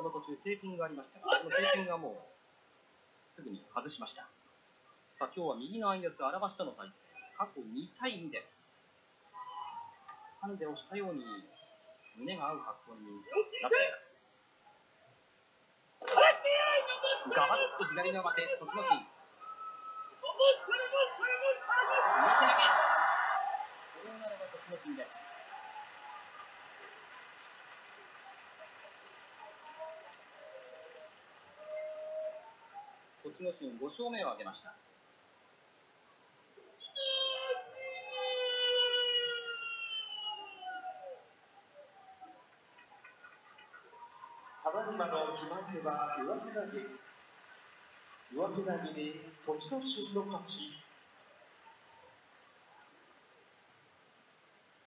その途中テーピングがありましたが、そのテーピングがもうすぐに外しました。さあ今日は右の相四つ荒橋との対戦、過去2対2です。ハンデをしたように胸が合う格好になっています。ガバッと左の上手、栃ノ心。上手投げ。これならば栃ノ心です。栃ノ心5勝目を挙げました。 ただいまの決まり手は上手投げ。上手投げで栃ノ心の勝ち。